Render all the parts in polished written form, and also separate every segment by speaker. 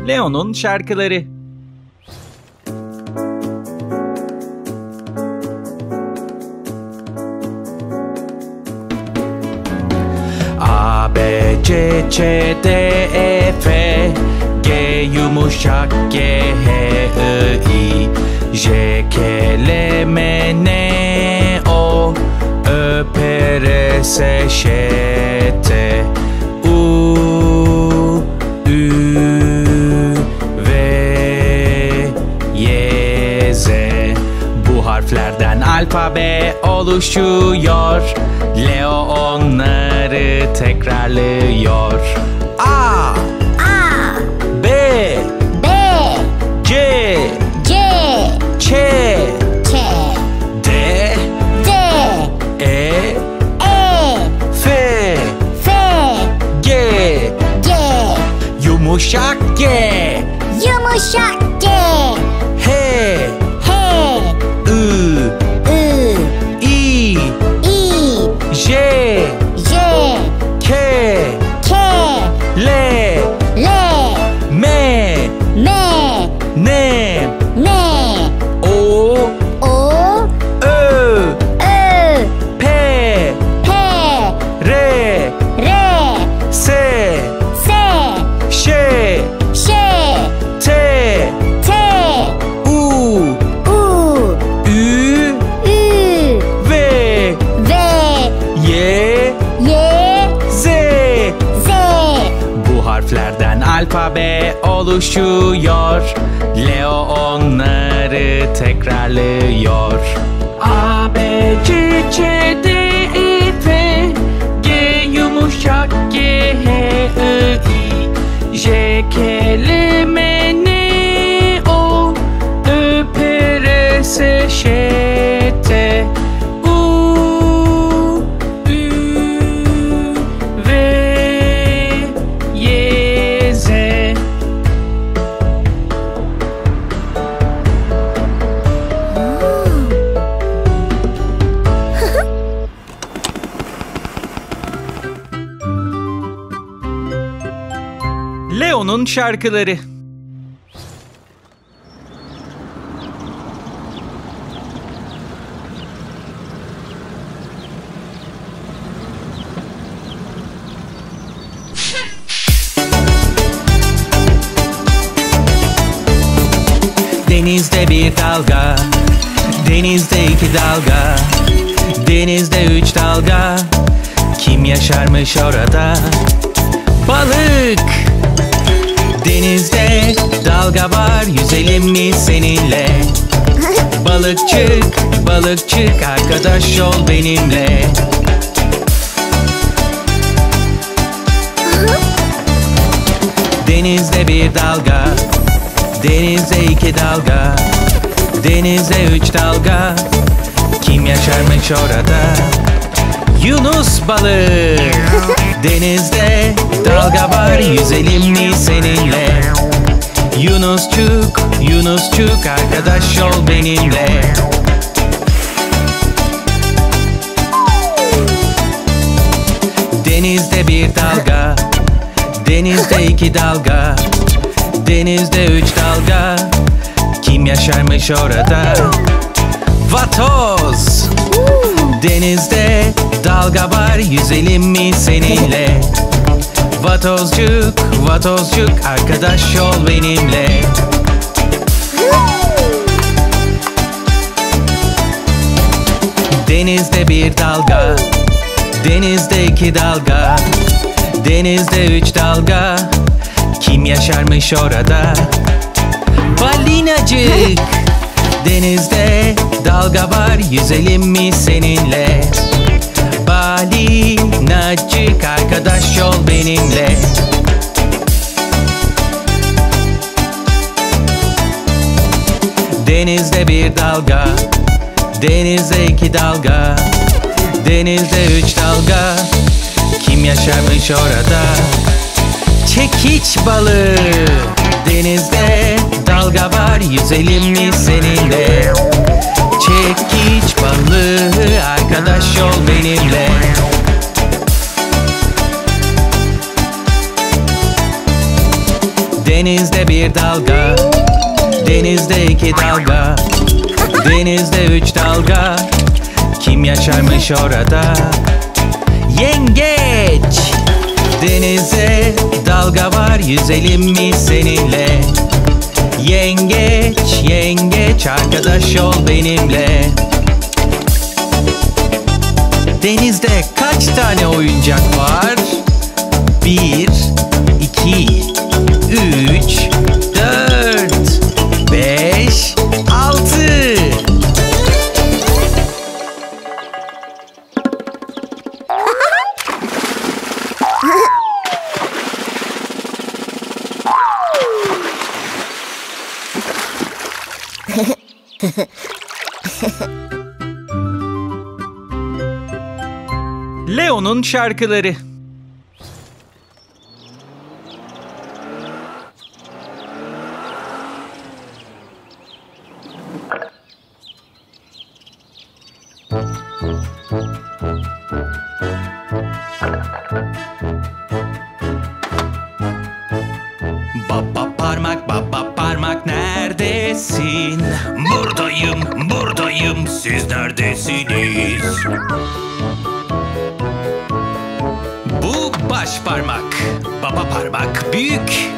Speaker 1: Leo'nun şarkıları. A, B, C, Ç, D, E, F, G yumuşak, G, H, I, J, K, L, M, N, O, Ö, P, R, S, Ş, T, U, Ü, V, Y, Z. Bu harflerden alfabe oluşuyor. Leo onları tekrarlıyor. A, B, C, Ç, D, E, F, G, yumuşak G, H, I, J, K, L, M, N, O, Ö, P, R, S, Ş, T, U, Ü, V, Y, Z. Bu harflerden alfabe oluşuyor. Leo onları tekrarlıyor. A, B, C, Ç, D, E, F, G yumuşak, G, H, I, J, K, L, M, N, O, Ö, P, R, S, Ş, T, U, Ü, V, Y, Z. Leo'nun şarkıları. Denizde bir dalga, denizde iki dalga, denizde üç dalga. Kim yaşarmış orada? Balık. Denizde dalga var, yüzelim mi seninle? Balıkçık, balıkçık, arkadaş ol benimle. Denizde bir dalga, denizde iki dalga, denizde üç dalga. Kim yaşarmış orada? Yunus balığı. Denizde dalga var, yüzelim mi seninle? Yunusçuk, Yunusçuk, arkadaş ol benimle. Denizde bir dalga, denizde iki dalga, denizde üç dalga. Kim yaşarmış orada? Vatoz. Denizde dalga var, yüzelim mi seninle? Vatozcuk, vatozcuk, arkadaş ol benimle. Denizde bir dalga, denizde iki dalga, denizde üç dalga. Kim yaşarmış orada? Balinacık. Denizde dalga var, yüzelim mi seninle? Balinacık, arkadaş ol benimle. Denizde bir dalga, denizde iki dalga, denizde üç dalga. Kim yaşarmış orada? Çekiç balığı. Denizde dalga var, yüzelim mi seninle? Çekiç balığı, arkadaş ol benimle. Denizde bir dalga, denizde iki dalga, denizde üç dalga. Kim yaşarmış orada? Yengeç! Denize dalga var, yüzelim mi seninle? Yengeç, yengeç, arkadaş ol benimle. Denizde kaç tane oyuncak var? 1, 2, 3, 4, 5, 6. Leo'nun şarkıları. Baba parmak neredesin? Buradayım, buradayım, siz neredesiniz? Bu baş parmak, baba parmak büyük.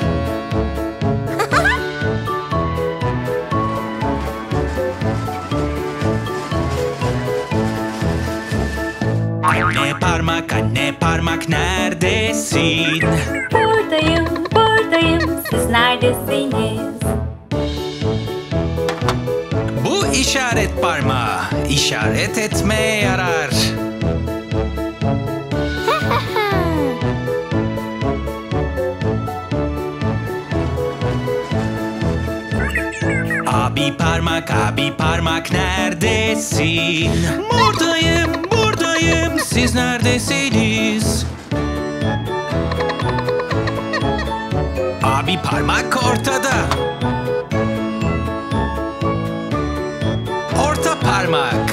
Speaker 1: Anne parmak neredesin?
Speaker 2: Buradayım, buradayım, siz neredesiniz?
Speaker 1: Bu işaret parmağı, işaret etmeye yarar. Abi parmak neredesin? Buradayım, buradayım, siz neredesiniz? Abi parmak ortada. Orta parmak.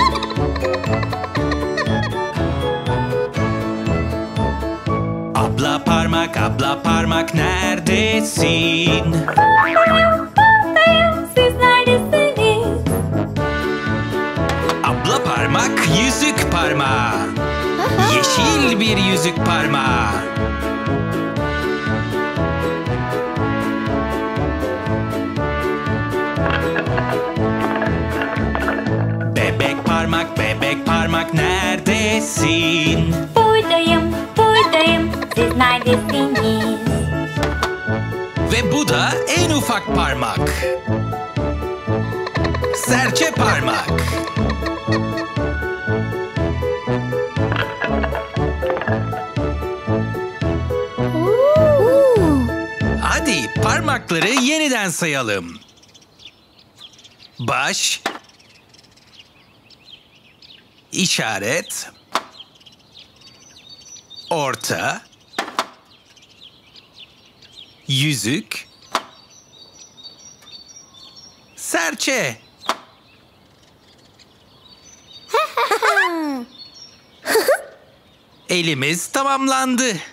Speaker 1: Abla parmak neredesin?
Speaker 2: Siz neredesiniz?
Speaker 1: Abla parmak yüzük parmağı. Yeşil bir yüzük parmağı. Bebek parmak neredesin?
Speaker 2: Buradayım, buradayım, siz neredesiniz?
Speaker 1: Ve bu da en ufak parmak. Serçe parmak. Hadi parmakları yeniden sayalım. Baş, işaret, orta, yüzük, serçe. Elimiz tamamlandı.